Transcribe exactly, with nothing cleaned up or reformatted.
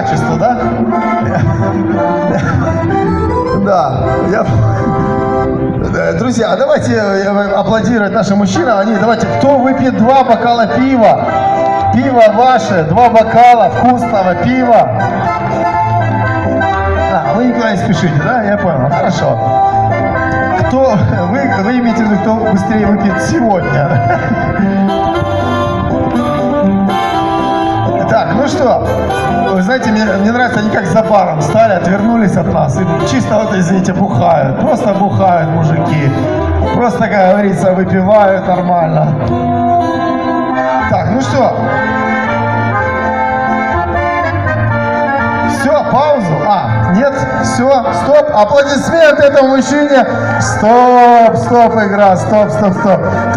качеству, да? Да, я... Друзья, давайте аплодировать нашим мужчинам. Они, давайте, кто выпьет два бокала пива? Пиво ваше, два бокала вкусного пива. А, вы никуда не спешите, да? Я понял, хорошо. Кто, вы, вы имеете в виду, кто быстрее выпьет сегодня? Так, ну что, вы знаете, мне, мне нравится, они как за баром стали, отвернулись от нас и чисто, вот, извините, бухают. Просто бухают мужики. Просто, как говорится, выпивают нормально. Так, ну что? Все, паузу? А, нет, все, стоп, аплодисменты этому мужчине. Стоп, стоп, игра, стоп, стоп, стоп.